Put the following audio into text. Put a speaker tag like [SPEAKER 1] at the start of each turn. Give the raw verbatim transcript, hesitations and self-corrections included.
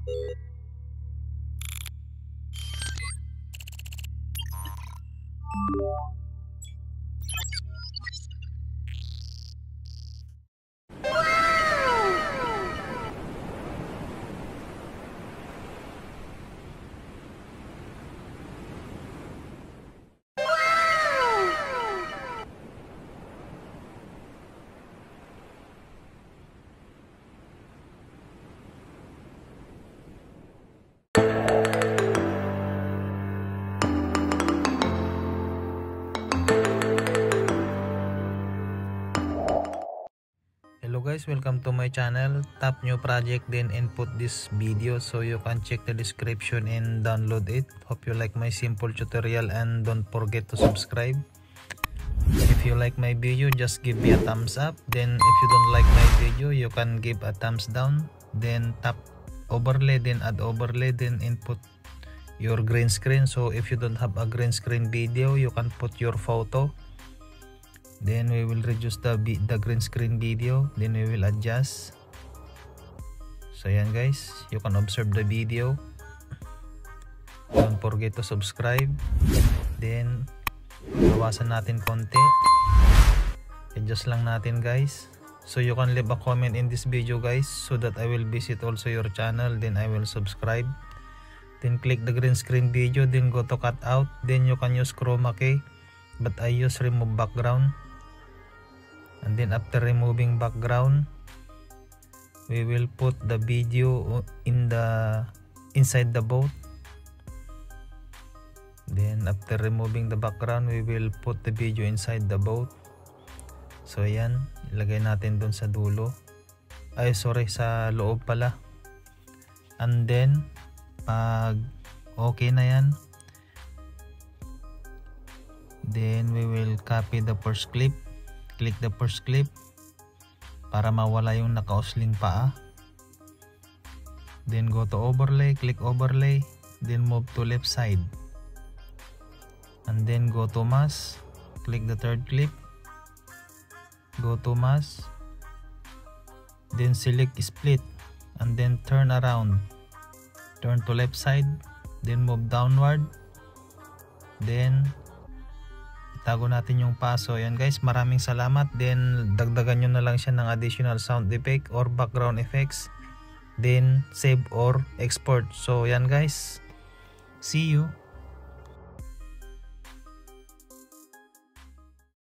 [SPEAKER 1] Hello guys, welcome to my channel. Tap new project then input this video so you can check the description and download it. Hope you like my simple tutorial and don't forget to subscribe. If you like my video, just give me a thumbs up. Then if you don't like my video, you can give a thumbs down. Then tap overlay, then add overlay, then input your green screen. So if you don't have a green screen video, you can put your photo. Then we will reduce the the green screen video, then we will adjust. So yan guys, you can observe the video. Don't forget to subscribe. Then bawasan natin konti, adjust lang natin guys. So you can leave a comment in this video guys, so that I will visit also your channel, then I will subscribe. Then click the green screen video, then go to cut out. Then you can use chroma key, but I use remove background. And then after removing background, we will put the video in the inside the boat. Then after removing the background, we will put the video inside the boat. So yan, ilagay natin dun sa dulo. Ay sorry, sa loob pala. And then pag okay na yan, then we will copy the first clip. Click the first clip para mawala yung naka-usling paa. Then go to overlay, click overlay, then move to left side. And then go to mask, click the third clip, go to mask, then select split, and then turn around. Turn to left side, then move downward, then tago natin yung paso. Yan guys, maraming salamat. Then dagdagan nyo na lang siya ng additional sound effect or background effects, then save or export. So yan guys, see you.